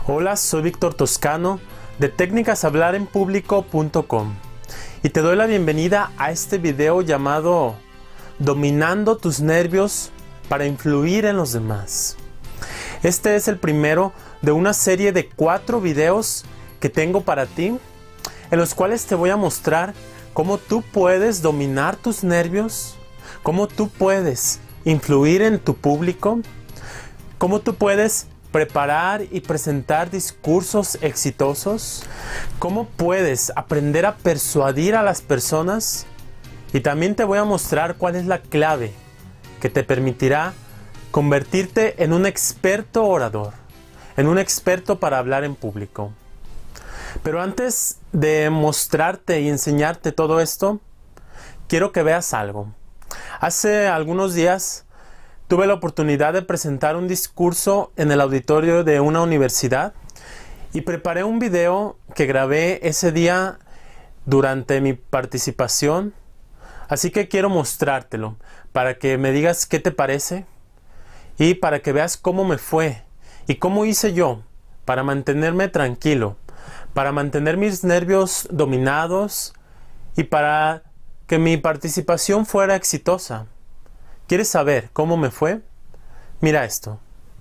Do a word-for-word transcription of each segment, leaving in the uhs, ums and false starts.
Hola, soy Víctor Toscano de técnicas hablar en público punto com y te doy la bienvenida a este video llamado Dominando tus nervios para influir en los demás. Este es el primero de una serie de cuatro videos que tengo para ti, en los cuales te voy a mostrar cómo tú puedes dominar tus nervios, cómo tú puedes influir en tu público, cómo tú puedes preparar y presentar discursos exitosos, cómo puedes aprender a persuadir a las personas, y también te voy a mostrar cuál es la clave que te permitirá convertirte en un experto orador, en un experto para hablar en público. Pero antes de mostrarte y enseñarte todo esto, quiero que veas algo. Hace algunos días tuve la oportunidad de presentar un discurso en el auditorio de una universidad y preparé un video que grabé ese día durante mi participación. Así que quiero mostrártelo para que me digas qué te parece y para que veas cómo me fue y cómo hice yo para mantenerme tranquilo, para mantener mis nervios dominados y para que mi participación fuera exitosa. ¿Quieres saber cómo me fue? Mira esto.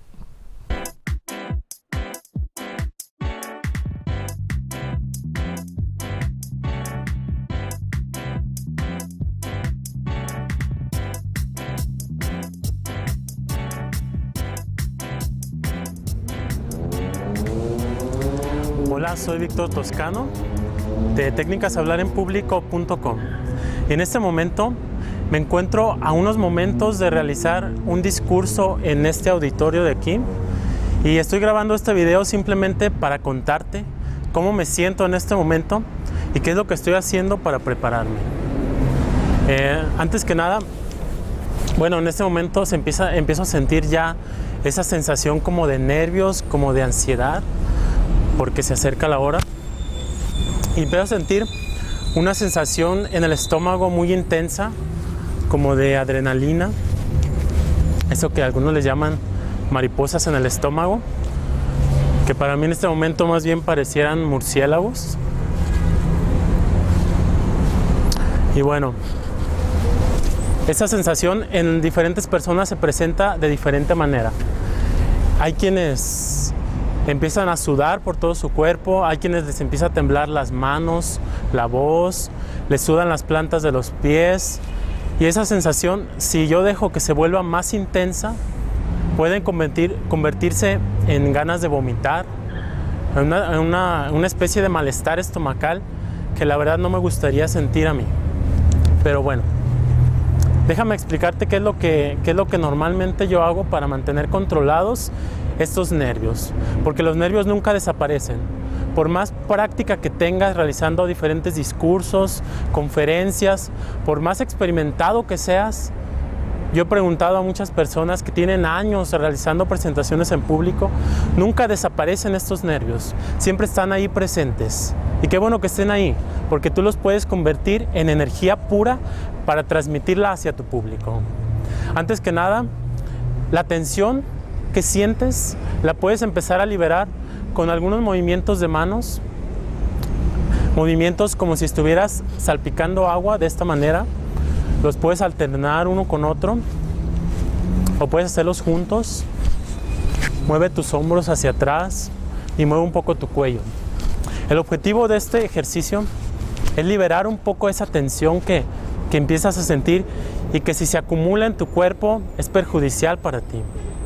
Hola, soy Víctor Toscano de técnicas hablar en público punto com y en este momento me encuentro a unos momentos de realizar un discurso en este auditorio de aquí y estoy grabando este video simplemente para contarte cómo me siento en este momento y qué es lo que estoy haciendo para prepararme. Eh, antes que nada, bueno, en este momento se empieza, empiezo a sentir ya esa sensación como de nervios, como de ansiedad, porque se acerca la hora y empiezo a sentir una sensación en el estómago muy intensa, como de adrenalina, eso que algunos le llaman mariposas en el estómago, que para mí en este momento más bien parecieran murciélagos. Y bueno, esa sensación en diferentes personas se presenta de diferente manera. Hay quienes empiezan a sudar por todo su cuerpo, hay quienes les empieza a temblar las manos, la voz, les sudan las plantas de los pies. Y esa sensación, si yo dejo que se vuelva más intensa, pueden convertir, convertirse en ganas de vomitar, en una, en una, una especie de malestar estomacal que la verdad no me gustaría sentir a mí. Pero bueno, déjame explicarte qué es lo que, qué es lo que normalmente yo hago para mantener controlados estos nervios, porque los nervios nunca desaparecen. Por más práctica que tengas realizando diferentes discursos, conferencias, por más experimentado que seas, yo he preguntado a muchas personas que tienen años realizando presentaciones en público, nunca desaparecen estos nervios, siempre están ahí presentes. Y qué bueno que estén ahí, porque tú los puedes convertir en energía pura para transmitirla hacia tu público. Antes que nada, la tensión que sientes la puedes empezar a liberar con algunos movimientos de manos, movimientos como si estuvieras salpicando agua de esta manera. Los puedes alternar uno con otro o puedes hacerlos juntos. Mueve tus hombros hacia atrás y mueve un poco tu cuello. El objetivo de este ejercicio es liberar un poco esa tensión que, que empiezas a sentir y que si se acumula en tu cuerpo es perjudicial para ti.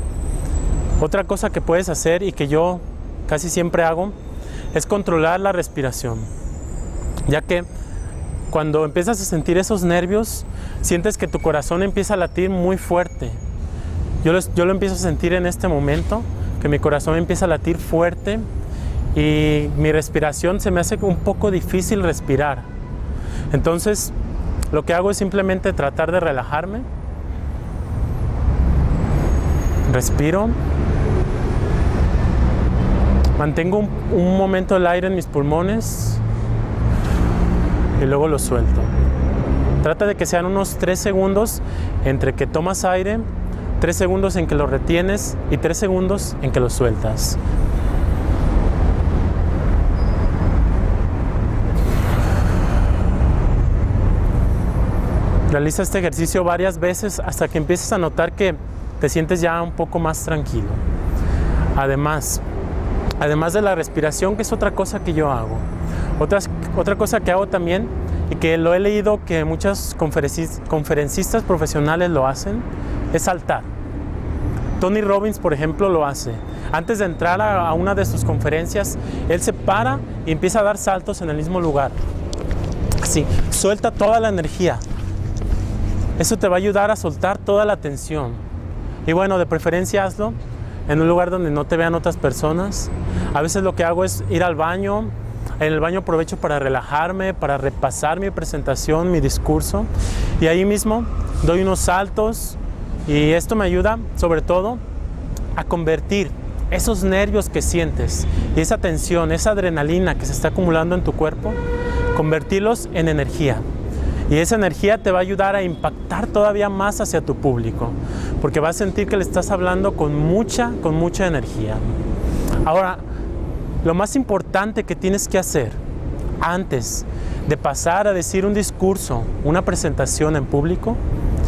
Otra cosa que puedes hacer y que yo casi siempre hago es controlar la respiración, ya que cuando empiezas a sentir esos nervios sientes que tu corazón empieza a latir muy fuerte. Yo lo, yo lo empiezo a sentir en este momento, que mi corazón empieza a latir fuerte y mi respiración se me hace un poco difícil respirar. Entonces lo que hago es simplemente tratar de relajarme, respiro, mantengo un, un momento el aire en mis pulmones y luego lo suelto. Trata de que sean unos tres segundos entre que tomas aire, tres segundos en que lo retienes y tres segundos en que lo sueltas. Realiza este ejercicio varias veces hasta que empieces a notar que te sientes ya un poco más tranquilo. Además, además de la respiración, que es otra cosa que yo hago. Otras, otra cosa que hago también, y que lo he leído que muchos conferencistas, conferencistas profesionales lo hacen, es saltar. Tony Robbins, por ejemplo, lo hace. Antes de entrar a, a una de sus conferencias, él se para y empieza a dar saltos en el mismo lugar. Así, suelta toda la energía. Eso te va a ayudar a soltar toda la tensión. Y bueno, de preferencia hazlo en un lugar donde no te vean otras personas. A veces lo que hago es ir al baño. En el baño aprovecho para relajarme, para repasar mi presentación, mi discurso. Y ahí mismo doy unos saltos. Y esto me ayuda, sobre todo, a convertir esos nervios que sientes y esa tensión, esa adrenalina que se está acumulando en tu cuerpo, convertirlos en energía. Y esa energía te va a ayudar a impactar todavía más hacia tu público, porque vas a sentir que le estás hablando con mucha, con mucha energía. Ahora, lo más importante que tienes que hacer antes de pasar a decir un discurso, una presentación en público,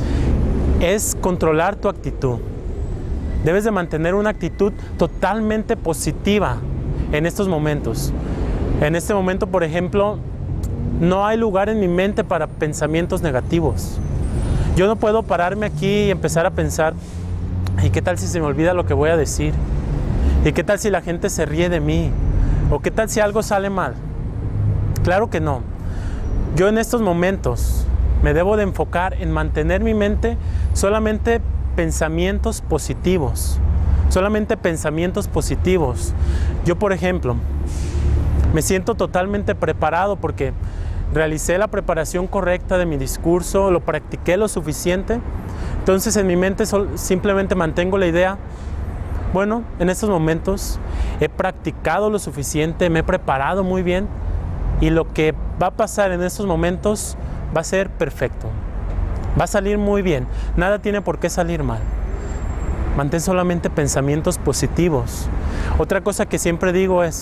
es controlar tu actitud. Debes de mantener una actitud totalmente positiva en estos momentos. En este momento, por ejemplo, no hay lugar en mi mente para pensamientos negativos. Yo no puedo pararme aquí y empezar a pensar, ¿y qué tal si se me olvida lo que voy a decir? ¿Y qué tal si la gente se ríe de mí? ¿O qué tal si algo sale mal? Claro que no. Yo en estos momentos me debo de enfocar en mantener mi mente solamente pensamientos positivos, solamente pensamientos positivos. Yo, por ejemplo, me siento totalmente preparado porque realicé la preparación correcta de mi discurso, lo practiqué lo suficiente. Entonces en mi mente simplemente mantengo la idea, bueno, en estos momentos he practicado lo suficiente, me he preparado muy bien y lo que va a pasar en estos momentos va a ser perfecto. Va a salir muy bien. Nada tiene por qué salir mal. Mantén solamente pensamientos positivos. Otra cosa que siempre digo es,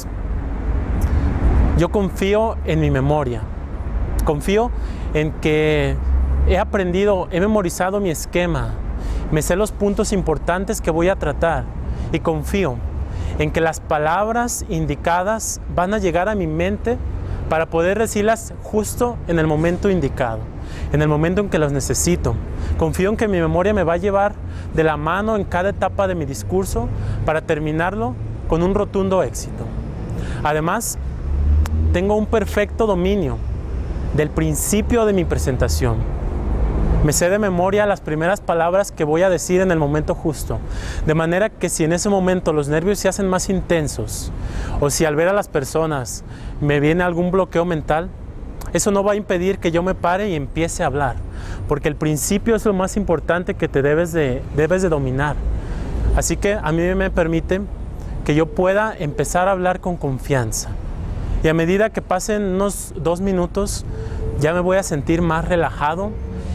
yo confío en mi memoria. Confío en que he aprendido, he memorizado mi esquema. Me sé los puntos importantes que voy a tratar. Y confío en que las palabras indicadas van a llegar a mi mente para poder decirlas justo en el momento indicado, en el momento en que las necesito. Confío en que mi memoria me va a llevar de la mano en cada etapa de mi discurso para terminarlo con un rotundo éxito. Además, tengo un perfecto dominio del principio de mi presentación. Me sé de memoria las primeras palabras que voy a decir en el momento justo, de manera que si en ese momento los nervios se hacen más intensos o si al ver a las personas me viene algún bloqueo mental, eso no va a impedir que yo me pare y empiece a hablar, porque el principio es lo más importante que te debes de, debes de dominar. Así que a mí me permite que yo pueda empezar a hablar con confianza. Y a medida que pasen unos dos minutos, ya me voy a sentir más relajado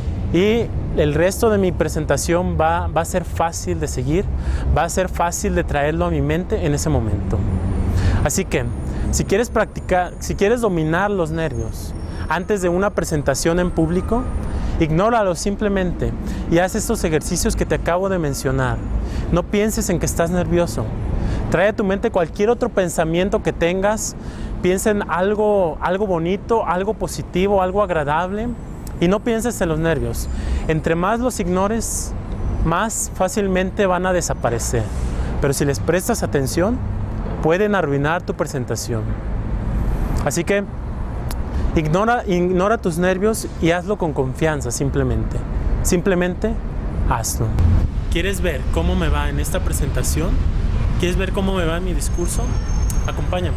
y el resto de mi presentación va, va a ser fácil de seguir, va a ser fácil de traerlo a mi mente en ese momento. Así que, si quieres practicar, si quieres dominar los nervios antes de una presentación en público, ignóralos simplemente y haz estos ejercicios que te acabo de mencionar. No pienses en que estás nervioso. Trae a tu mente cualquier otro pensamiento que tengas. Piensa en algo, algo bonito, algo positivo, algo agradable. Y no pienses en los nervios. Entre más los ignores, más fácilmente van a desaparecer. Pero si les prestas atención, pueden arruinar tu presentación. Así que ignora, ignora tus nervios y hazlo con confianza simplemente. Simplemente hazlo. ¿Quieres ver cómo me va en esta presentación? ¿Quieres ver cómo me va en mi discurso? Acompáñame.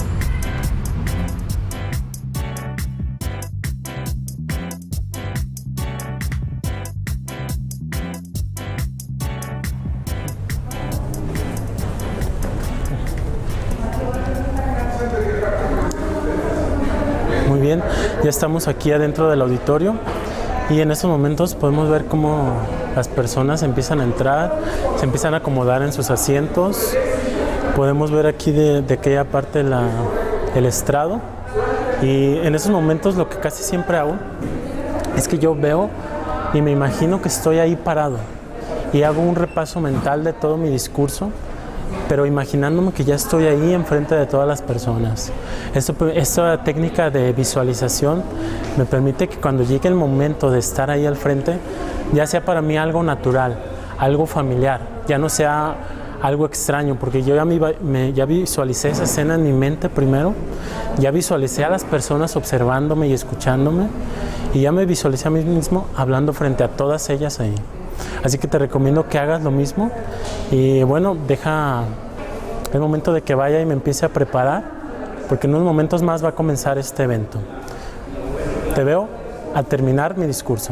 Muy bien, ya estamos aquí adentro del auditorio y en estos momentos podemos ver cómo las personas empiezan a entrar, se empiezan a acomodar en sus asientos. Podemos ver aquí de, de aquella parte la, el estrado y en esos momentos lo que casi siempre hago es que yo veo y me imagino que estoy ahí parado y hago un repaso mental de todo mi discurso, pero imaginándome que ya estoy ahí enfrente de todas las personas. Esto, esta técnica de visualización me permite que cuando llegue el momento de estar ahí al frente, ya sea para mí algo natural, algo familiar, ya no sea algo extraño, porque yo ya, me, me, ya visualicé esa escena en mi mente primero, ya visualicé a las personas observándome y escuchándome, y ya me visualicé a mí mismo hablando frente a todas ellas ahí. Así que te recomiendo que hagas lo mismo y bueno, deja el momento de que vaya y me empiece a preparar, porque en unos momentos más va a comenzar este evento. Te veo al terminar mi discurso.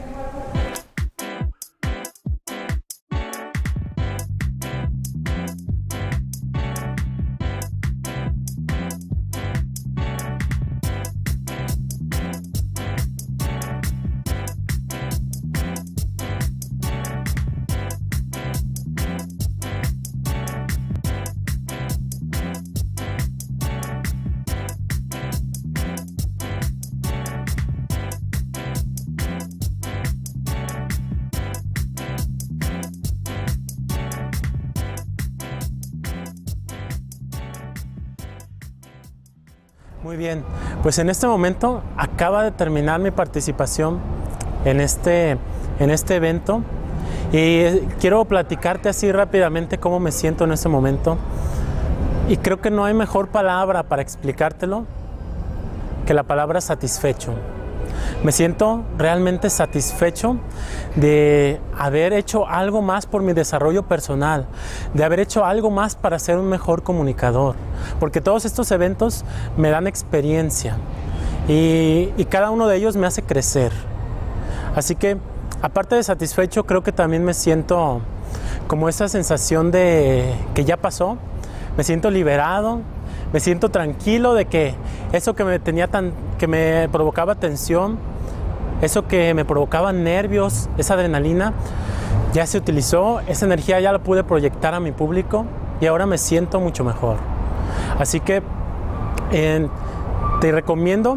Muy bien, pues en este momento acaba de terminar mi participación en este, en este evento y quiero platicarte así rápidamente cómo me siento en este momento, y creo que no hay mejor palabra para explicártelo que la palabra satisfecho. Me siento realmente satisfecho de haber hecho algo más por mi desarrollo personal, de haber hecho algo más para ser un mejor comunicador, porque todos estos eventos me dan experiencia y, y cada uno de ellos me hace crecer. Así que, aparte de satisfecho, creo que también me siento como esa sensación de que ya pasó, me siento liberado, me siento tranquilo de que eso que me tenía tan, que me provocaba tensión, eso que me provocaba nervios, esa adrenalina, ya se utilizó, esa energía ya la pude proyectar a mi público y ahora me siento mucho mejor. Así que eh, te recomiendo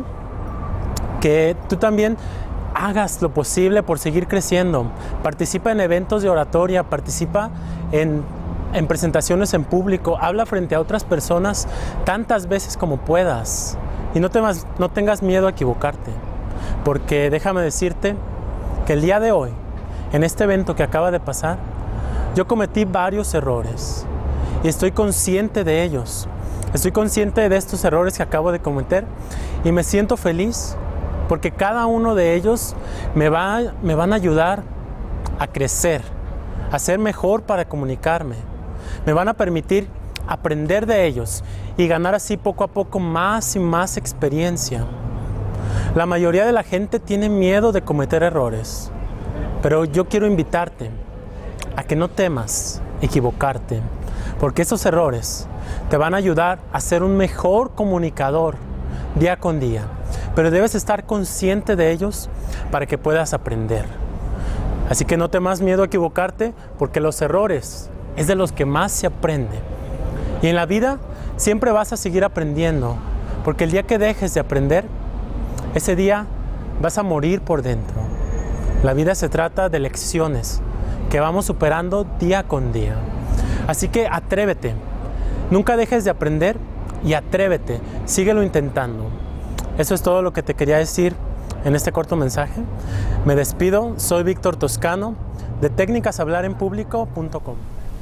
que tú también hagas lo posible por seguir creciendo. Participa en eventos de oratoria, participa en, en presentaciones en público, habla frente a otras personas tantas veces como puedas y no, temas, no tengas miedo a equivocarte. Porque déjame decirte que el día de hoy, en este evento que acaba de pasar, yo cometí varios errores y estoy consciente de ellos. Estoy consciente de estos errores que acabo de cometer y me siento feliz porque cada uno de ellos me, va, me van a ayudar a crecer, a ser mejor para comunicarme. Me van a permitir aprender de ellos y ganar así poco a poco más y más experiencia. La mayoría de la gente tiene miedo de cometer errores, pero yo quiero invitarte a que no temas equivocarte, porque esos errores te van a ayudar a ser un mejor comunicador día con día, pero debes estar consciente de ellos para que puedas aprender. Así que no temas miedo a equivocarte, porque los errores es de los que más se aprende. Y en la vida siempre vas a seguir aprendiendo, porque el día que dejes de aprender, ese día vas a morir por dentro. La vida se trata de lecciones que vamos superando día con día. Así que atrévete, nunca dejes de aprender y atrévete, síguelo intentando. Eso es todo lo que te quería decir en este corto mensaje. Me despido, soy Víctor Toscano de técnicas hablar en público punto com.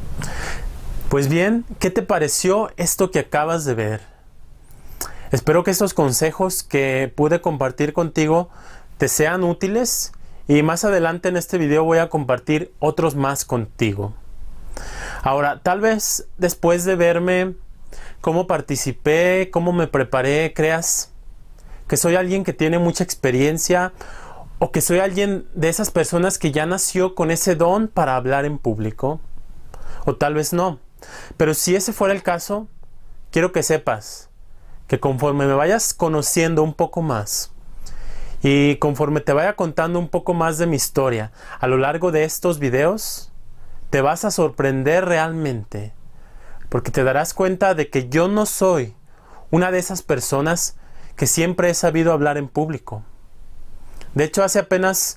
Pues bien, ¿qué te pareció esto que acabas de ver? Espero que estos consejos que pude compartir contigo te sean útiles y más adelante en este video voy a compartir otros más contigo. Ahora, tal vez después de verme cómo participé, cómo me preparé, creas que soy alguien que tiene mucha experiencia o que soy alguien de esas personas que ya nació con ese don para hablar en público, o tal vez no. Pero si ese fuera el caso, quiero que sepas que conforme me vayas conociendo un poco más y conforme te vaya contando un poco más de mi historia a lo largo de estos videos, te vas a sorprender realmente, porque te darás cuenta de que yo no soy una de esas personas que siempre he sabido hablar en público. De hecho, hace apenas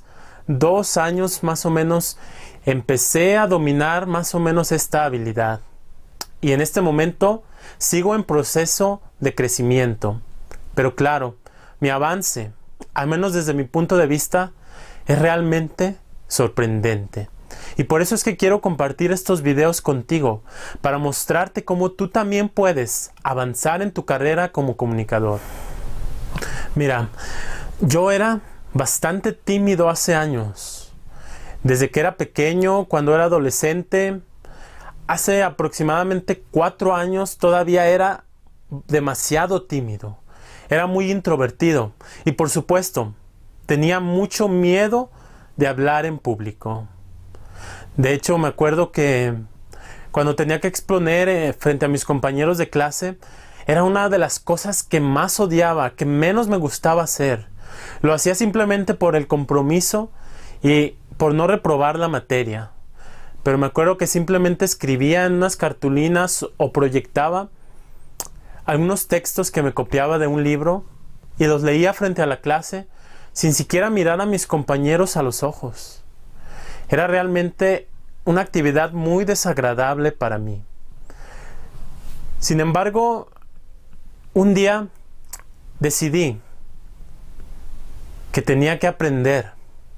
dos años más o menos empecé a dominar más o menos esta habilidad. Y en este momento sigo en proceso de crecimiento. Pero claro, mi avance, al menos desde mi punto de vista, es realmente sorprendente. Y por eso es que quiero compartir estos videos contigo, para mostrarte cómo tú también puedes avanzar en tu carrera como comunicador. Mira, yo era bastante tímido hace años. Desde que era pequeño, cuando era adolescente, hace aproximadamente cuatro años todavía era demasiado tímido. Era muy introvertido y por supuesto tenía mucho miedo de hablar en público. De hecho, me acuerdo que cuando tenía que exponer eh, frente a mis compañeros de clase, era una de las cosas que más odiaba, que menos me gustaba hacer. Lo hacía simplemente por el compromiso y por no reprobar la materia. Pero me acuerdo que simplemente escribía en unas cartulinas o proyectaba algunos textos que me copiaba de un libro y los leía frente a la clase sin siquiera mirar a mis compañeros a los ojos. Era realmente una actividad muy desagradable para mí. Sin embargo, un día decidí que tenía que aprender,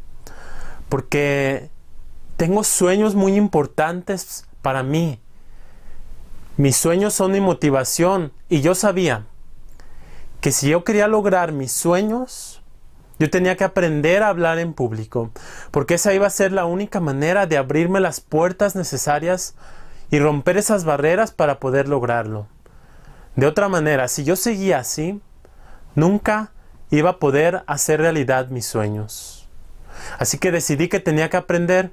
porque tengo sueños muy importantes para mí. Mis sueños son mi motivación y yo sabía que si yo quería lograr mis sueños, yo tenía que aprender a hablar en público, porque esa iba a ser la única manera de abrirme las puertas necesarias y romper esas barreras para poder lograrlo. De otra manera, si yo seguía así, nunca iba a poder hacer realidad mis sueños. Así que decidí que tenía que aprender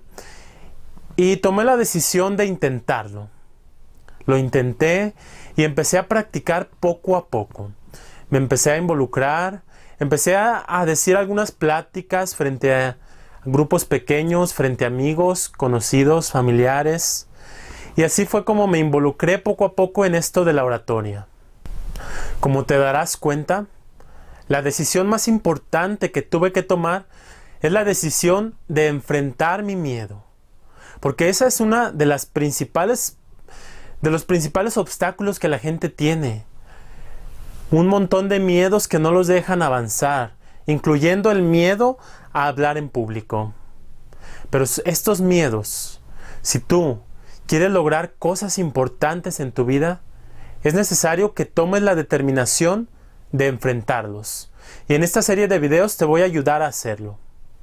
y tomé la decisión de intentarlo. Lo intenté y empecé a practicar poco a poco. Me empecé a involucrar, empecé a, a decir algunas pláticas frente a grupos pequeños, frente a amigos, conocidos, familiares. Y así fue como me involucré poco a poco en esto de la oratoria. Como te darás cuenta, la decisión más importante que tuve que tomar es la decisión de enfrentar mi miedo. Porque esa es una de las principales, de los principales obstáculos que la gente tiene. Un montón de miedos que no los dejan avanzar, incluyendo el miedo a hablar en público. Pero estos miedos, si tú quieres lograr cosas importantes en tu vida, es necesario que tomes la determinación de enfrentarlos. Y en esta serie de videos te voy a ayudar a hacerlo.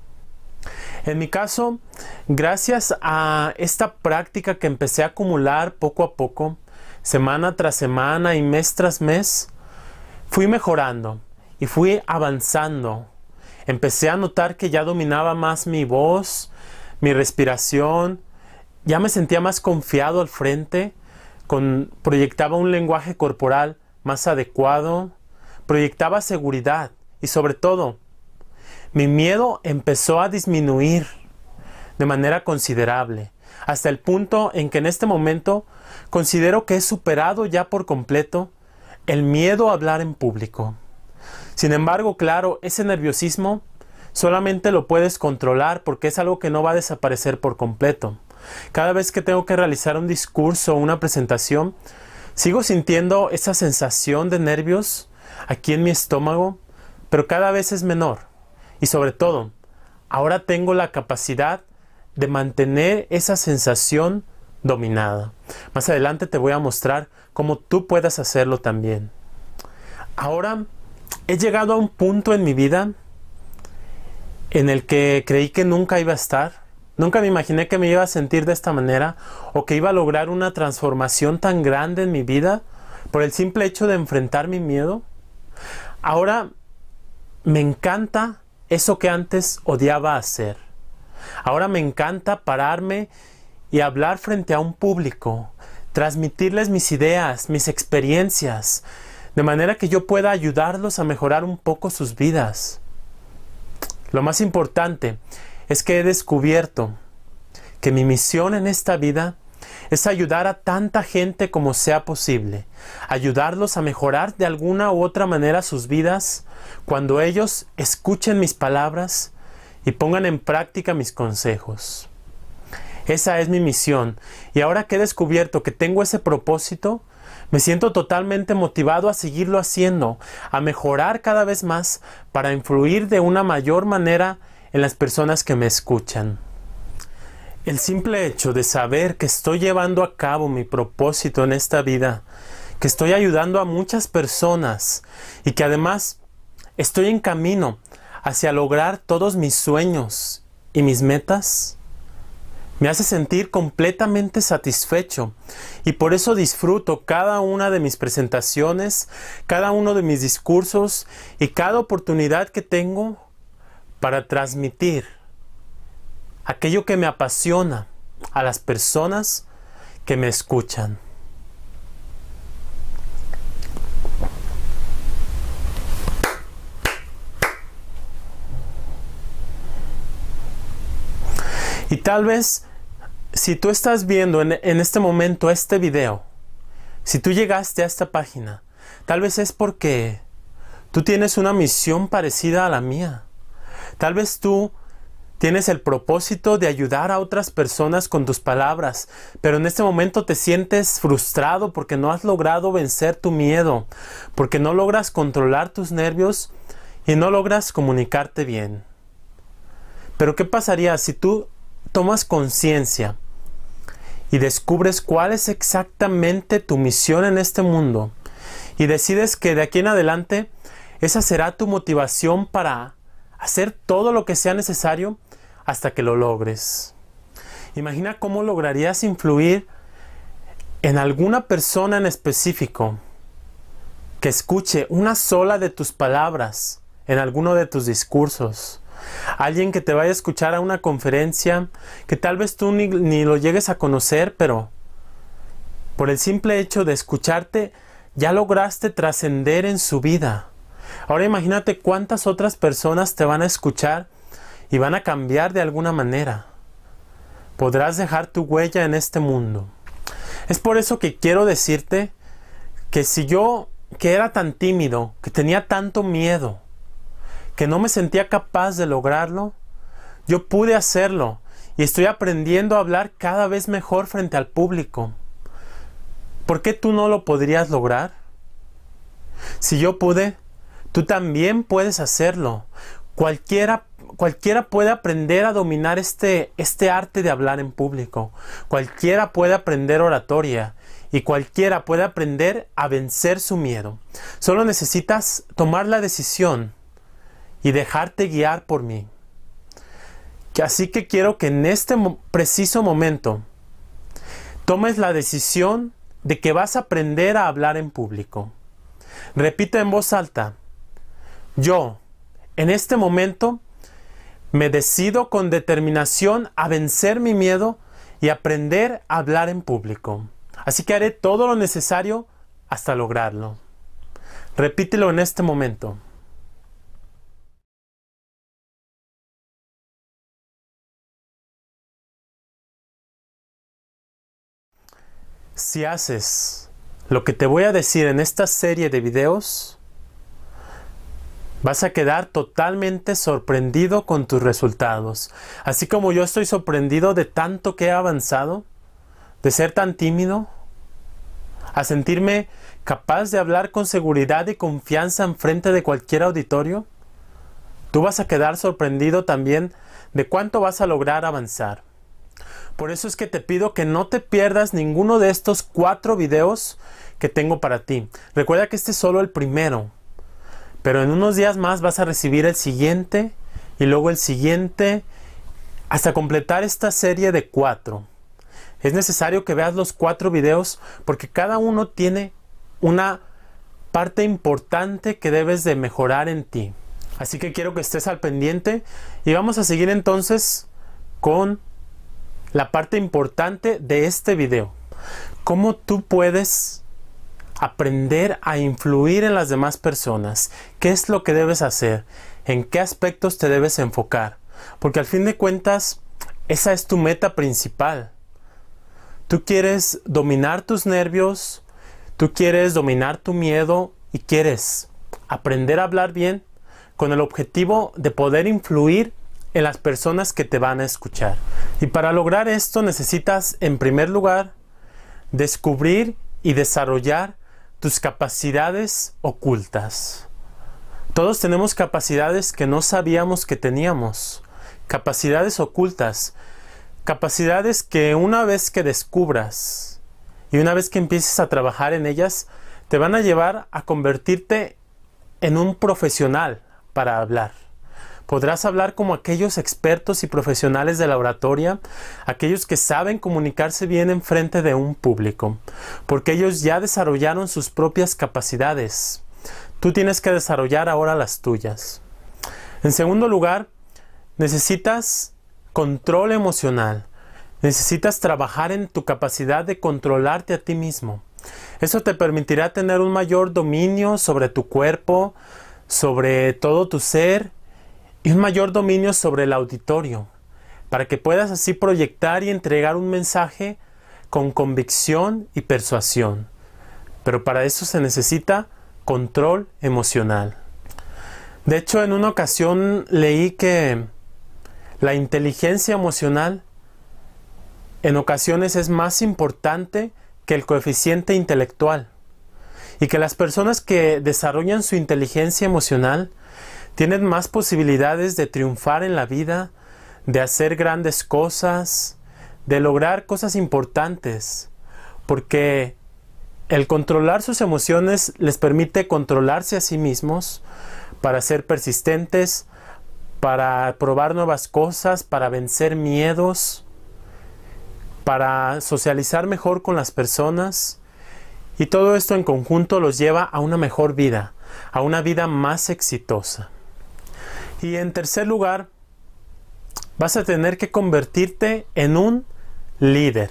En mi caso, gracias a esta práctica que empecé a acumular poco a poco, semana tras semana y mes tras mes, fui mejorando y fui avanzando. Empecé a notar que ya dominaba más mi voz, mi respiración, ya me sentía más confiado al frente, con, proyectaba un lenguaje corporal más adecuado, proyectaba seguridad y sobre todo, mi miedo empezó a disminuir de manera considerable, hasta el punto en que en este momento considero que he superado ya por completo el miedo a hablar en público. Sin embargo, claro, ese nerviosismo solamente lo puedes controlar porque es algo que no va a desaparecer por completo. Cada vez que tengo que realizar un discurso o una presentación, sigo sintiendo esa sensación de nervios aquí en mi estómago, pero cada vez es menor. Y sobre todo, ahora tengo la capacidad de mantener esa sensación dominada. Más adelante te voy a mostrar cómo tú puedas hacerlo también. Ahora he llegado a un punto en mi vida en el que creí que nunca iba a estar. Nunca me imaginé que me iba a sentir de esta manera o que iba a lograr una transformación tan grande en mi vida por el simple hecho de enfrentar mi miedo. Ahora me encanta eso que antes odiaba hacer. Ahora me encanta pararme y hablar frente a un público, transmitirles mis ideas, mis experiencias, de manera que yo pueda ayudarlos a mejorar un poco sus vidas. Lo más importante es que he descubierto que mi misión en esta vida es ayudar a tanta gente como sea posible, ayudarlos a mejorar de alguna u otra manera sus vidas cuando ellos escuchen mis palabras y pongan en práctica mis consejos. Esa es mi misión, y ahora que he descubierto que tengo ese propósito, me siento totalmente motivado a seguirlo haciendo, a mejorar cada vez más para influir de una mayor manera en las personas que me escuchan. El simple hecho de saber que estoy llevando a cabo mi propósito en esta vida, que estoy ayudando a muchas personas y que además estoy en camino hacia lograr todos mis sueños y mis metas, me hace sentir completamente satisfecho y por eso disfruto cada una de mis presentaciones, cada uno de mis discursos y cada oportunidad que tengo para transmitir aquello que me apasiona a las personas que me escuchan. Y tal vez, si tú estás viendo en, en este momento este video, si tú llegaste a esta página, tal vez es porque tú tienes una misión parecida a la mía. Tal vez tú tienes el propósito de ayudar a otras personas con tus palabras, pero en este momento te sientes frustrado porque no has logrado vencer tu miedo, porque no logras controlar tus nervios y no logras comunicarte bien. Pero ¿qué pasaría si tú tomas conciencia y descubres cuál es exactamente tu misión en este mundo y decides que de aquí en adelante esa será tu motivación para hacer todo lo que sea necesario hasta que lo logres? Imagina cómo lograrías influir en alguna persona en específico que escuche una sola de tus palabras en alguno de tus discursos. Alguien que te vaya a escuchar a una conferencia que tal vez tú ni, ni lo llegues a conocer, pero por el simple hecho de escucharte ya lograste trascender en su vida. Ahora imagínate cuántas otras personas te van a escuchar y van a cambiar de alguna manera. Podrás dejar tu huella en este mundo. Es por eso que quiero decirte que si yo, que era tan tímido, que tenía tanto miedo, que no me sentía capaz de lograrlo, yo pude hacerlo y estoy aprendiendo a hablar cada vez mejor frente al público. ¿Por qué tú no lo podrías lograr? Si yo pude, tú también puedes hacerlo. Cualquiera, cualquiera puede aprender a dominar este, este arte de hablar en público. Cualquiera puede aprender oratoria y cualquiera puede aprender a vencer su miedo. Solo necesitas tomar la decisión y dejarte guiar por mí. Así que quiero que en este preciso momento tomes la decisión de que vas a aprender a hablar en público. Repite en voz alta: yo, en este momento, me decido con determinación a vencer mi miedo y aprender a hablar en público. Así que haré todo lo necesario hasta lograrlo. Repítelo en este momento. Si haces lo que te voy a decir en esta serie de videos, vas a quedar totalmente sorprendido con tus resultados. Así como yo estoy sorprendido de tanto que he avanzado, de ser tan tímido, a sentirme capaz de hablar con seguridad y confianza en frente de cualquier auditorio, tú vas a quedar sorprendido también de cuánto vas a lograr avanzar. Por eso es que te pido que no te pierdas ninguno de estos cuatro videos que tengo para ti. Recuerda que este es solo el primero, pero en unos días más vas a recibir el siguiente y luego el siguiente hasta completar esta serie de cuatro. Es necesario que veas los cuatro videos porque cada uno tiene una parte importante que debes de mejorar en ti. Así que quiero que estés al pendiente y vamos a seguir entonces con la parte importante de este video. Cómo tú puedes aprender a influir en las demás personas. ¿Qué es lo que debes hacer? ¿En qué aspectos te debes enfocar? Porque al fin de cuentas, esa es tu meta principal. Tú quieres dominar tus nervios, tú quieres dominar tu miedo y quieres aprender a hablar bien con el objetivo de poder influir en las personas que te van a escuchar. Y para lograr esto necesitas, en primer lugar, descubrir y desarrollar tus capacidades ocultas. Todos tenemos capacidades que no sabíamos que teníamos. Capacidades ocultas. Capacidades que una vez que descubras y una vez que empieces a trabajar en ellas, te van a llevar a convertirte en un profesional para hablar. Podrás hablar como aquellos expertos y profesionales de la oratoria, aquellos que saben comunicarse bien en frente de un público, porque ellos ya desarrollaron sus propias capacidades. Tú tienes que desarrollar ahora las tuyas. En segundo lugar, necesitas control emocional. Necesitas trabajar en tu capacidad de controlarte a ti mismo. Eso te permitirá tener un mayor dominio sobre tu cuerpo, sobre todo tu ser, y un mayor dominio sobre el auditorio, para que puedas así proyectar y entregar un mensaje con convicción y persuasión. Pero para eso se necesita control emocional. De hecho, en una ocasión leí que la inteligencia emocional en ocasiones es más importante que el coeficiente intelectual, y que las personas que desarrollan su inteligencia emocional tienen más posibilidades de triunfar en la vida, de hacer grandes cosas, de lograr cosas importantes, porque el controlar sus emociones les permite controlarse a sí mismos para ser persistentes, para probar nuevas cosas, para vencer miedos, para socializar mejor con las personas, y todo esto en conjunto los lleva a una mejor vida, a una vida más exitosa. Y en tercer lugar, vas a tener que convertirte en un líder.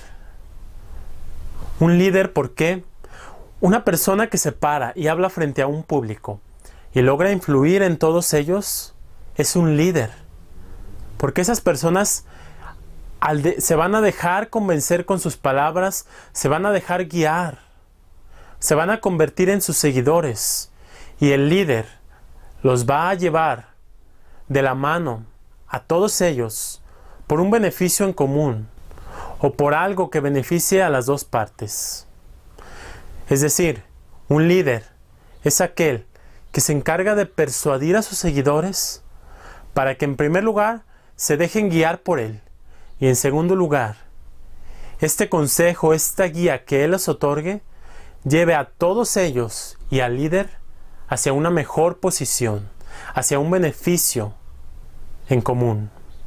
Un líder, ¿por qué? Una persona que se para y habla frente a un público y logra influir en todos ellos, es un líder. Porque esas personas al de, se van a dejar convencer con sus palabras, se van a dejar guiar, se van a convertir en sus seguidores, y el líder los va a llevar de la mano a todos ellos por un beneficio en común o por algo que beneficie a las dos partes. Es decir, un líder es aquel que se encarga de persuadir a sus seguidores para que en primer lugar se dejen guiar por él, y en segundo lugar, este consejo, esta guía que él les otorgue, lleve a todos ellos y al líder hacia una mejor posición, hacia un beneficio en común.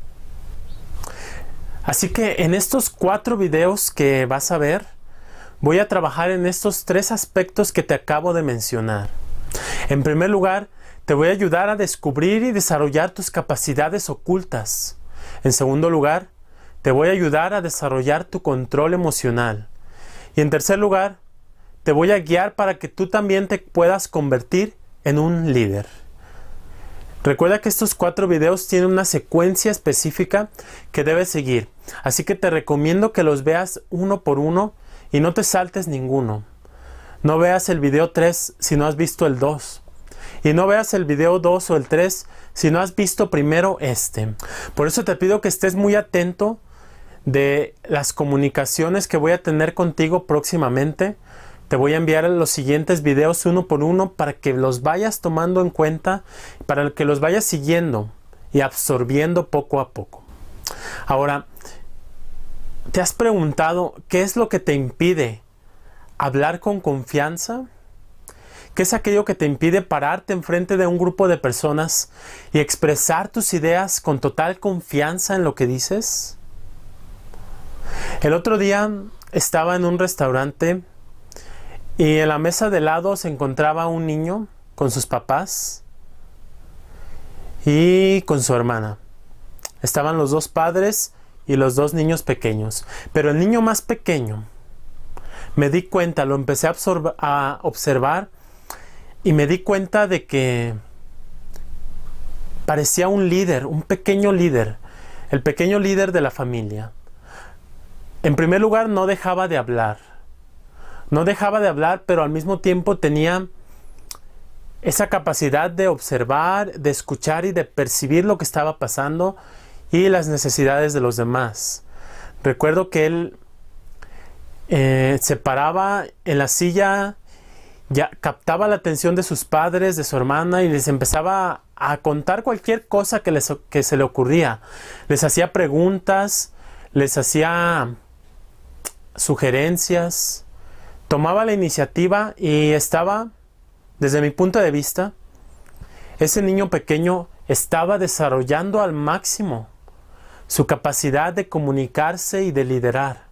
Así que en estos cuatro videos que vas a ver, voy a trabajar en estos tres aspectos que te acabo de mencionar. En primer lugar, te voy a ayudar a descubrir y desarrollar tus capacidades ocultas. En segundo lugar, te voy a ayudar a desarrollar tu control emocional. Y en tercer lugar, te voy a guiar para que tú también te puedas convertir en un líder. Recuerda que estos cuatro videos tienen una secuencia específica que debes seguir. Así que te recomiendo que los veas uno por uno y no te saltes ninguno. No veas el video tres si no has visto el dos. Y no veas el video dos o el tres si no has visto primero este. Por eso te pido que estés muy atento de las comunicaciones que voy a tener contigo próximamente. Te voy a enviar los siguientes videos uno por uno para que los vayas tomando en cuenta, para que los vayas siguiendo y absorbiendo poco a poco. Ahora, ¿te has preguntado qué es lo que te impide hablar con confianza? ¿Qué es aquello que te impide pararte enfrente de un grupo de personas y expresar tus ideas con total confianza en lo que dices? El otro día estaba en un restaurante y en la mesa de lado se encontraba un niño con sus papás y con su hermana. Estaban los dos padres y los dos niños pequeños. Pero el niño más pequeño, me di cuenta, lo empecé a, a observar y me di cuenta de que parecía un líder, un pequeño líder, el pequeño líder de la familia. En primer lugar, no dejaba de hablar. No dejaba de hablar, pero al mismo tiempo tenía esa capacidad de observar, de escuchar y de percibir lo que estaba pasando, y las necesidades de los demás. Recuerdo que él eh, se paraba en la silla, ya captaba la atención de sus padres, de su hermana, y les empezaba a contar cualquier cosa que, les, que se le ocurría. Les hacía preguntas, les hacía sugerencias, tomaba la iniciativa y estaba, desde mi punto de vista, ese niño pequeño estaba desarrollando al máximo su capacidad de comunicarse y de liderar.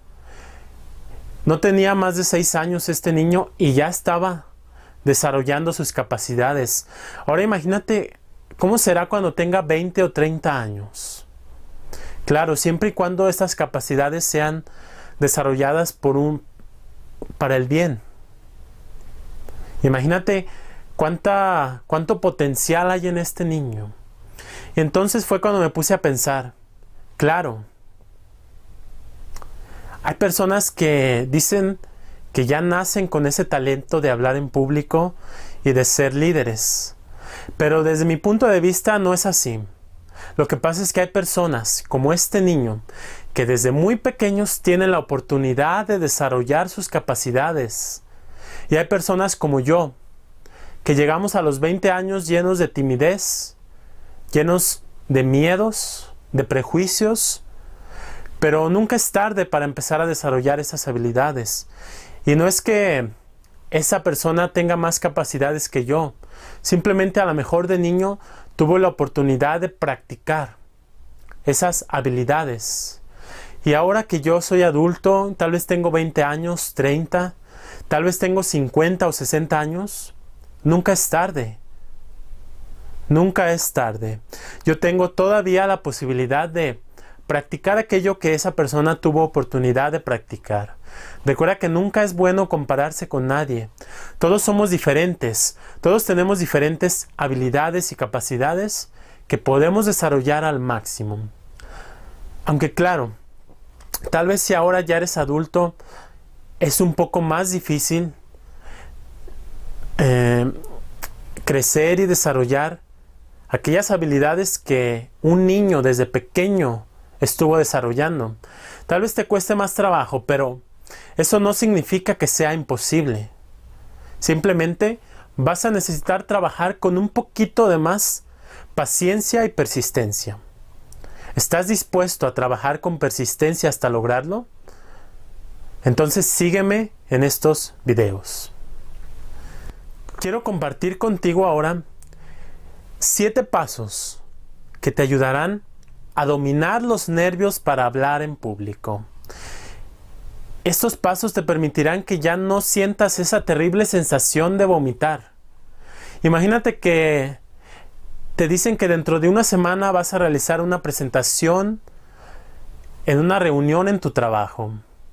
No tenía más de seis años este niño y ya estaba desarrollando sus capacidades. Ahora imagínate cómo será cuando tenga veinte o treinta años. Claro, siempre y cuando estas capacidades sean desarrolladas por un, para el bien. Imagínate cuánta, cuánto potencial hay en este niño. Y entonces fue cuando me puse a pensar, claro, hay personas que dicen que ya nacen con ese talento de hablar en público y de ser líderes. Pero desde mi punto de vista no es así. Lo que pasa es que hay personas como este niño que desde muy pequeños tienen la oportunidad de desarrollar sus capacidades. Y hay personas como yo que llegamos a los veinte años llenos de timidez, llenos de miedos, de prejuicios, pero nunca es tarde para empezar a desarrollar esas habilidades. Y no es que esa persona tenga más capacidades que yo. Simplemente a lo mejor de niño tuvo la oportunidad de practicar esas habilidades. Y ahora que yo soy adulto, tal vez tengo veinte años, treinta, tal vez tengo cincuenta o sesenta años, nunca es tarde. Nunca es tarde. Yo tengo todavía la posibilidad de practicar aquello que esa persona tuvo oportunidad de practicar. Recuerda que nunca es bueno compararse con nadie. Todos somos diferentes. Todos tenemos diferentes habilidades y capacidades que podemos desarrollar al máximo. Aunque claro, tal vez si ahora ya eres adulto, es un poco más difícil eh, crecer y desarrollar aquellas habilidades que un niño desde pequeño estuvo desarrollando. Tal vez te cueste más trabajo, pero eso no significa que sea imposible. Simplemente vas a necesitar trabajar con un poquito de más paciencia y persistencia. ¿Estás dispuesto a trabajar con persistencia hasta lograrlo? Entonces sígueme en estos videos. Quiero compartir contigo ahora siete pasos que te ayudarán a dominar los nervios para hablar en público. Estos pasos te permitirán que ya no sientas esa terrible sensación de vomitar. Imagínate que te dicen que dentro de una semana vas a realizar una presentación en una reunión en tu trabajo.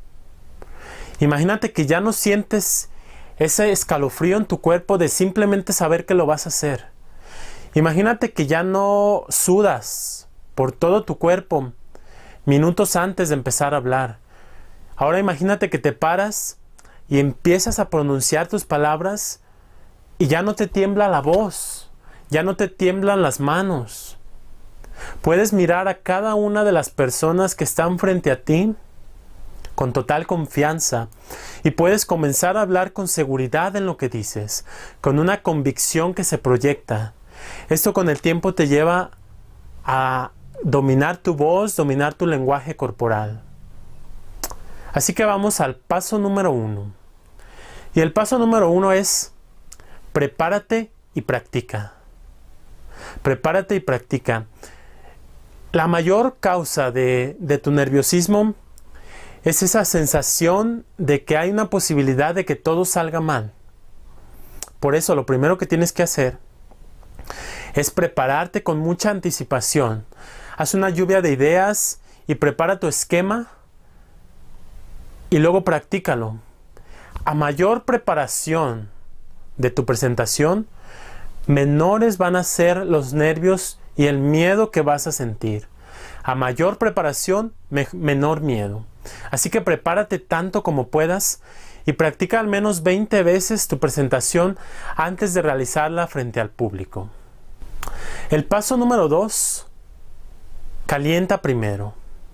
Imagínate que ya no sientes ese escalofrío en tu cuerpo de simplemente saber que lo vas a hacer. Imagínate que ya no sudas por todo tu cuerpo minutos antes de empezar a hablar. Ahora imagínate que te paras y empiezas a pronunciar tus palabras y ya no te tiembla la voz, ya no te tiemblan las manos. Puedes mirar a cada una de las personas que están frente a ti con total confianza y puedes comenzar a hablar con seguridad en lo que dices, con una convicción que se proyecta. Esto con el tiempo te lleva a dominar tu voz, dominar tu lenguaje corporal. Así que vamos al paso número uno. Y el paso número uno es prepárate y practica. Prepárate y practica. La mayor causa de, de tu nerviosismo es esa sensación de que hay una posibilidad de que todo salga mal. Por eso lo primero que tienes que hacer es prepararte con mucha anticipación. Haz una lluvia de ideas y prepara tu esquema y luego practícalo. A mayor preparación de tu presentación, menores van a ser los nervios y el miedo que vas a sentir. A mayor preparación, me- menor miedo. Así que prepárate tanto como puedas y practica al menos veinte veces tu presentación antes de realizarla frente al público. El paso número dos Calienta primero.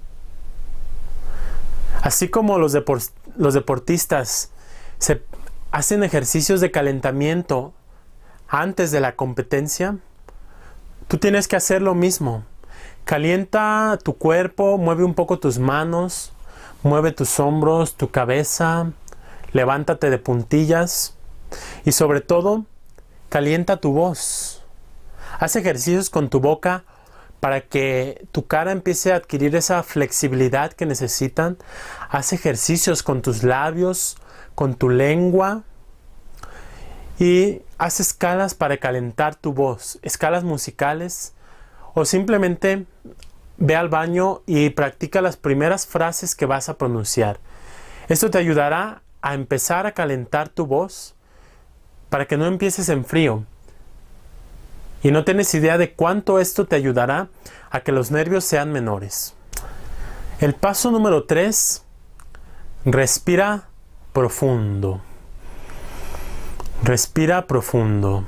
Así como los, depor- los deportistas se hacen ejercicios de calentamiento antes de la competencia, tú tienes que hacer lo mismo. Calienta tu cuerpo, mueve un poco tus manos, mueve tus hombros, tu cabeza, levántate de puntillas y sobre todo, calienta tu voz. Haz ejercicios con tu boca para que tu cara empiece a adquirir esa flexibilidad que necesitan. Haz ejercicios con tus labios, con tu lengua y haz escalas para calentar tu voz, escalas musicales, o simplemente ve al baño y practica las primeras frases que vas a pronunciar. Esto te ayudará a empezar a calentar tu voz para que no empieces en frío. Y no tienes idea de cuánto esto te ayudará a que los nervios sean menores. El paso número tres, respira profundo. Respira profundo.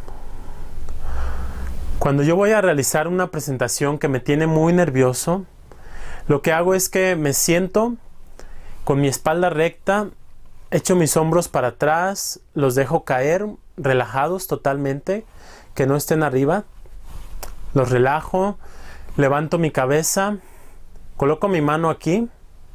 Cuando yo voy a realizar una presentación que me tiene muy nervioso, lo que hago es que me siento con mi espalda recta, echo mis hombros para atrás, los dejo caer relajados totalmente, que no estén arriba, los relajo, levanto mi cabeza, coloco mi mano aquí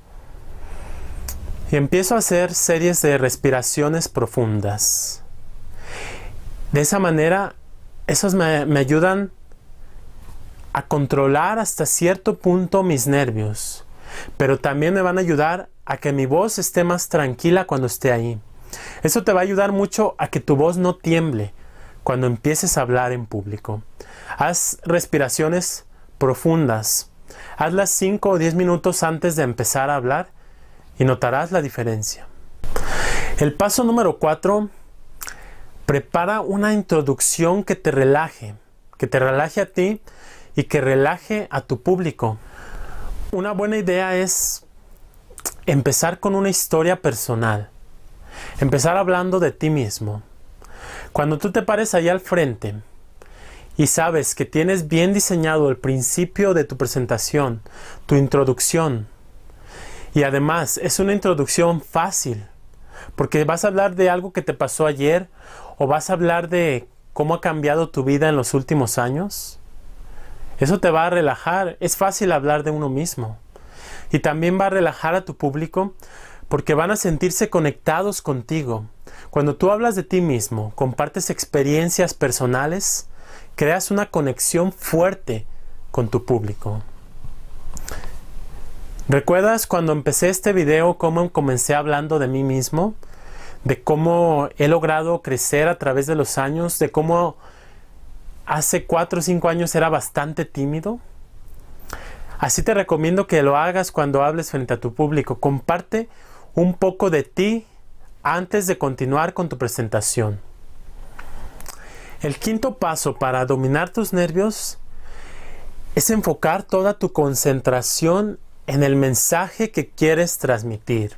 y empiezo a hacer series de respiraciones profundas. De esa manera, esos me, me ayudan a controlar hasta cierto punto mis nervios, pero también me van a ayudar a que mi voz esté más tranquila cuando esté ahí. Eso te va a ayudar mucho a que tu voz no tiemble cuando empieces a hablar en público. Haz respiraciones profundas. Hazlas cinco o diez minutos antes de empezar a hablar y notarás la diferencia. El paso número cuatro, prepara una introducción que te relaje, que te relaje a ti y que relaje a tu público. Una buena idea es empezar con una historia personal. Empezar hablando de ti mismo. Cuando tú te pares allá al frente y sabes que tienes bien diseñado el principio de tu presentación, tu introducción, y además es una introducción fácil, porque vas a hablar de algo que te pasó ayer o vas a hablar de cómo ha cambiado tu vida en los últimos años, eso te va a relajar. Es fácil hablar de uno mismo y también va a relajar a tu público porque van a sentirse conectados contigo. Cuando tú hablas de ti mismo, compartes experiencias personales, creas una conexión fuerte con tu público. ¿Recuerdas cuando empecé este video cómo comencé hablando de mí mismo? De cómo he logrado crecer a través de los años, de cómo hace cuatro o cinco años era bastante tímido. Así te recomiendo que lo hagas cuando hables frente a tu público. Comparte un poco de ti antes de continuar con tu presentación. El quinto paso para dominar tus nervios es enfocar toda tu concentración en el mensaje que quieres transmitir.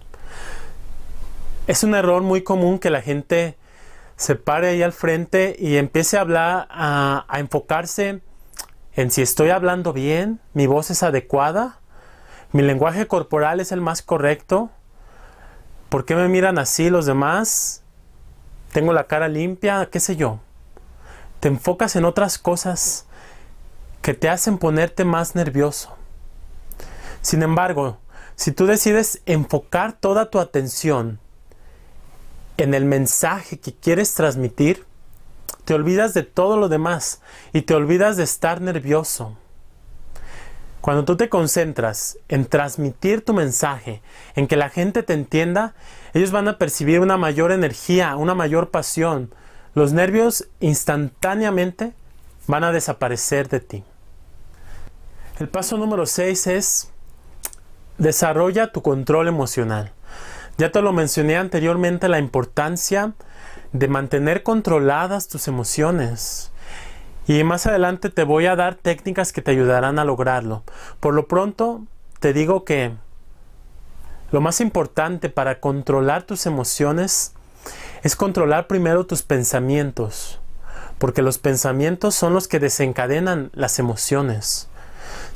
Es un error muy común que la gente se pare ahí al frente y empiece a hablar, a, a enfocarse en si estoy hablando bien, mi voz es adecuada, mi lenguaje corporal es el más correcto, ¿por qué me miran así los demás? ¿Tengo la cara limpia? ¿Qué sé yo? Te enfocas en otras cosas que te hacen ponerte más nervioso. Sin embargo, si tú decides enfocar toda tu atención en el mensaje que quieres transmitir, te olvidas de todo lo demás y te olvidas de estar nervioso. Cuando tú te concentras en transmitir tu mensaje, en que la gente te entienda, ellos van a percibir una mayor energía, una mayor pasión. Los nervios instantáneamente van a desaparecer de ti. El paso número seis es desarrolla tu control emocional. Ya te lo mencioné anteriormente, la importancia de mantener controladas tus emociones. Y más adelante te voy a dar técnicas que te ayudarán a lograrlo. Por lo pronto, te digo que lo más importante para controlar tus emociones es controlar primero tus pensamientos. Porque los pensamientos son los que desencadenan las emociones.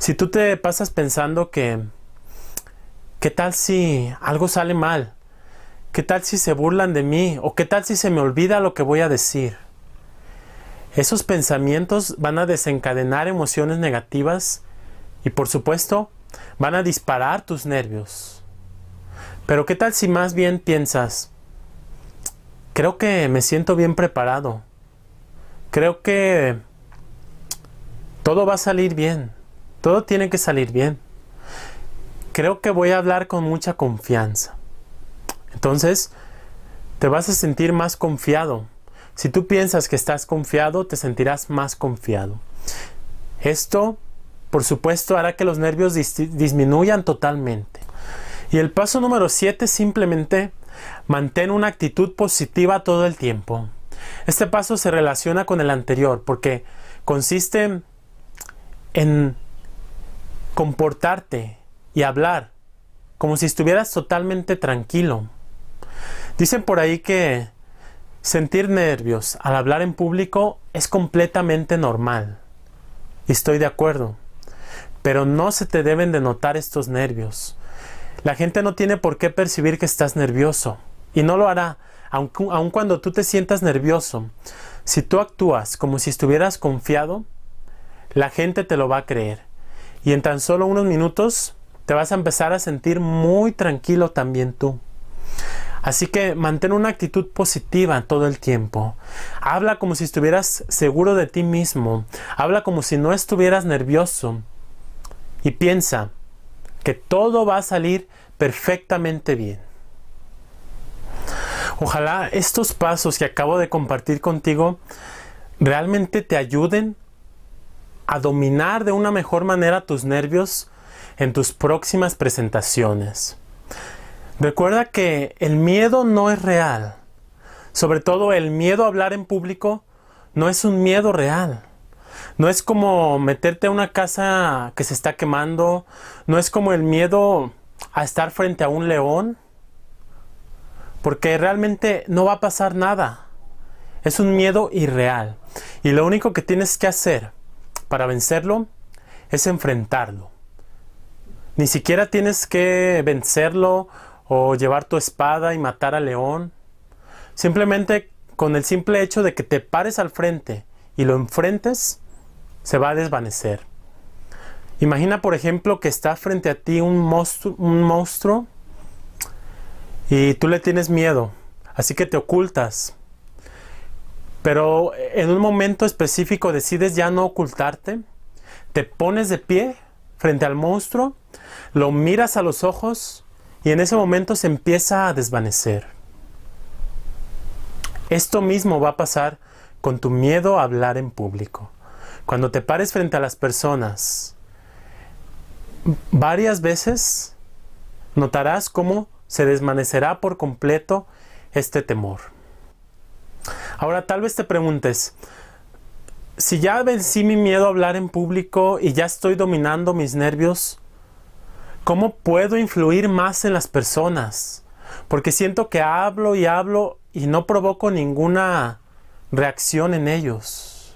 Si tú te pasas pensando que, ¿qué tal si algo sale mal? ¿Qué tal si se burlan de mí? ¿O qué tal si se me olvida lo que voy a decir? Esos pensamientos van a desencadenar emociones negativas y, por supuesto, van a disparar tus nervios. Pero ¿qué tal si más bien piensas, creo que me siento bien preparado, creo que todo va a salir bien, todo tiene que salir bien, creo que voy a hablar con mucha confianza? Entonces, te vas a sentir más confiado. Si tú piensas que estás confiado, te sentirás más confiado. Esto, por supuesto, hará que los nervios dis- disminuyan totalmente. Y el paso número siete, simplemente mantén una actitud positiva todo el tiempo. Este paso se relaciona con el anterior porque consiste en comportarte y hablar como si estuvieras totalmente tranquilo. Dicen por ahí que sentir nervios al hablar en público es completamente normal. Y estoy de acuerdo. Pero no se te deben de notar estos nervios. La gente no tiene por qué percibir que estás nervioso. Y no lo hará, aun, aun cuando tú te sientas nervioso. Si tú actúas como si estuvieras confiado, la gente te lo va a creer. Y en tan solo unos minutos te vas a empezar a sentir muy tranquilo también tú. Así que mantén una actitud positiva todo el tiempo. Habla como si estuvieras seguro de ti mismo. Habla como si no estuvieras nervioso. Y piensa que todo va a salir perfectamente bien. Ojalá estos pasos que acabo de compartir contigo realmente te ayuden a dominar de una mejor manera tus nervios en tus próximas presentaciones. Recuerda que el miedo no es real. Sobre todo el miedo a hablar en público no es un miedo real. No es como meterte a una casa que se está quemando. No es como el miedo a estar frente a un león. Porque realmente no va a pasar nada. Es un miedo irreal. Y lo único que tienes que hacer para vencerlo es enfrentarlo. Ni siquiera tienes que vencerlo o llevar tu espada y matar al león. Simplemente con el simple hecho de que te pares al frente y lo enfrentes, se va a desvanecer. Imagina, por ejemplo, que está frente a ti un monstruo, un monstruo y tú le tienes miedo, así que te ocultas. Pero en un momento específico decides ya no ocultarte, te pones de pie frente al monstruo, lo miras a los ojos y en ese momento se empieza a desvanecer. Esto mismo va a pasar con tu miedo a hablar en público. Cuando te pares frente a las personas, varias veces notarás cómo se desvanecerá por completo este temor. Ahora tal vez te preguntes, si ya vencí mi miedo a hablar en público y ya estoy dominando mis nervios, ¿cómo puedo influir más en las personas? Porque siento que hablo y hablo y no provoco ninguna reacción en ellos.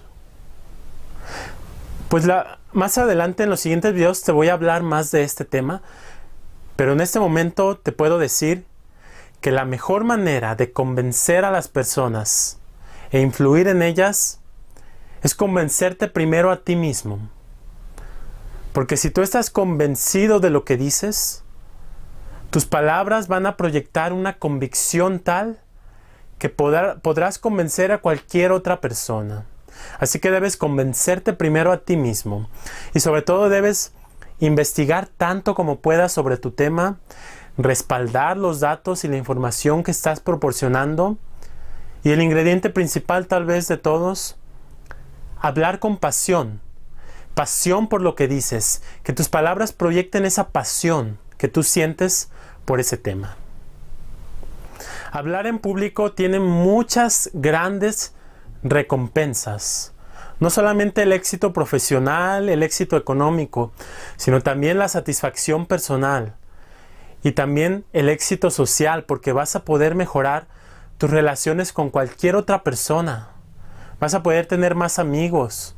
Pues la, más adelante en los siguientes videos te voy a hablar más de este tema, pero en este momento te puedo decir que la mejor manera de convencer a las personas e influir en ellas es convencerte primero a ti mismo. Porque si tú estás convencido de lo que dices, tus palabras van a proyectar una convicción tal que podrá, podrás convencer a cualquier otra persona. Así que debes convencerte primero a ti mismo. Y sobre todo debes investigar tanto como puedas sobre tu tema, respaldar los datos y la información que estás proporcionando. Y el ingrediente principal tal vez de todos, hablar con pasión. Pasión por lo que dices, que tus palabras proyecten esa pasión que tú sientes por ese tema. Hablar en público tiene muchas grandes recompensas. No solamente el éxito profesional, el éxito económico, sino también la satisfacción personal y también el éxito social, porque vas a poder mejorar tus relaciones con cualquier otra persona. Vas a poder tener más amigos,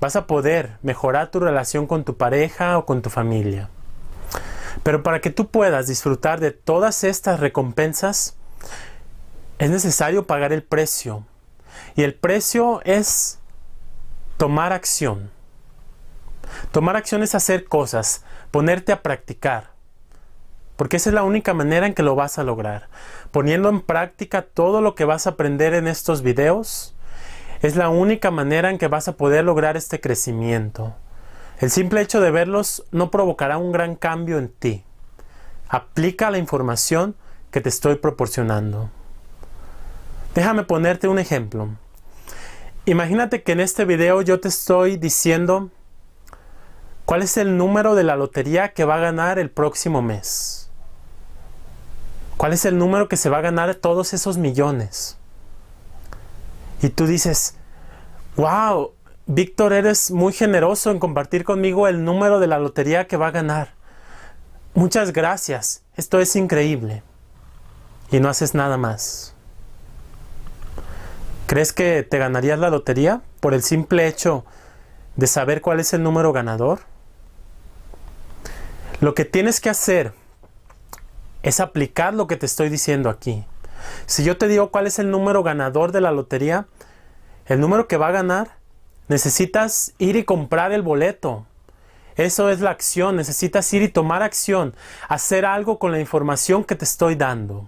vas a poder mejorar tu relación con tu pareja o con tu familia. Pero para que tú puedas disfrutar de todas estas recompensas, es necesario pagar el precio. Y el precio es tomar acción. Tomar acción es hacer cosas, ponerte a practicar. Porque esa es la única manera en que lo vas a lograr. Poniendo en práctica todo lo que vas a aprender en estos videos, es la única manera en que vas a poder lograr este crecimiento. El simple hecho de verlos no provocará un gran cambio en ti. Aplica la información que te estoy proporcionando. Déjame ponerte un ejemplo. Imagínate que en este video yo te estoy diciendo cuál es el número de la lotería que va a ganar el próximo mes. ¿Cuál es el número que se va a ganar todos esos millones? Y tú dices, wow, Víctor, eres muy generoso en compartir conmigo el número de la lotería que va a ganar. Muchas gracias, esto es increíble. Y no haces nada más. ¿Crees que te ganarías la lotería por el simple hecho de saber cuál es el número ganador? Lo que tienes que hacer es aplicar lo que te estoy diciendo aquí. Si yo te digo cuál es el número ganador de la lotería, el número que va a ganar, necesitas ir y comprar el boleto. Eso es la acción. Necesitas ir y tomar acción, hacer algo con la información que te estoy dando.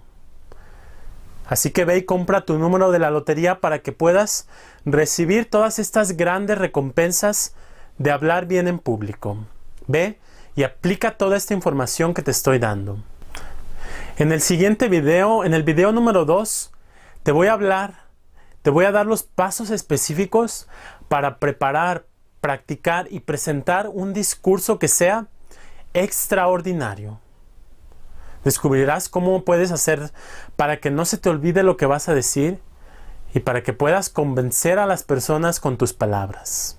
Así que ve y compra tu número de la lotería para que puedas recibir todas estas grandes recompensas de hablar bien en público. Ve y aplica toda esta información que te estoy dando. En el siguiente video, en el video número dos, te voy a hablar, te voy a dar los pasos específicos para preparar, practicar y presentar un discurso que sea extraordinario. Descubrirás cómo puedes hacer para que no se te olvide lo que vas a decir y para que puedas convencer a las personas con tus palabras.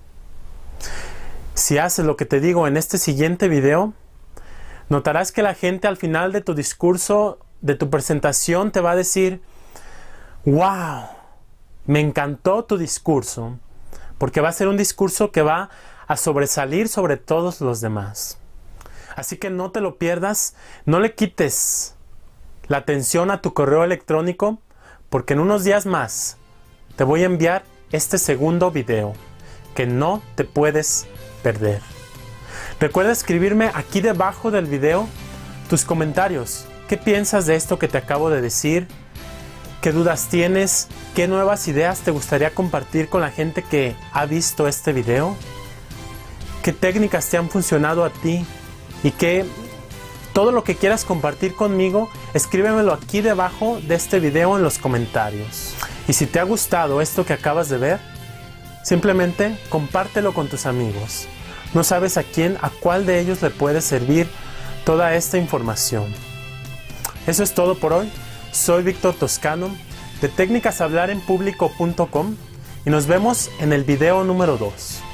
Si haces lo que te digo en este siguiente video, notarás que la gente al final de tu discurso, de tu presentación, te va a decir, wow, me encantó tu discurso, porque va a ser un discurso que va a sobresalir sobre todos los demás. Así que no te lo pierdas, no le quites la atención a tu correo electrónico, porque en unos días más te voy a enviar este segundo video que no te puedes perder. Recuerda escribirme aquí debajo del video tus comentarios. ¿Qué piensas de esto que te acabo de decir? ¿Qué dudas tienes? ¿Qué nuevas ideas te gustaría compartir con la gente que ha visto este video? ¿Qué técnicas te han funcionado a ti? Y que todo lo que quieras compartir conmigo, escríbemelo aquí debajo de este video en los comentarios. Y si te ha gustado esto que acabas de ver, simplemente compártelo con tus amigos. No sabes a quién, a cuál de ellos le puede servir toda esta información. Eso es todo por hoy. Soy Víctor Toscano de técnicas hablar en público punto com y nos vemos en el video número dos.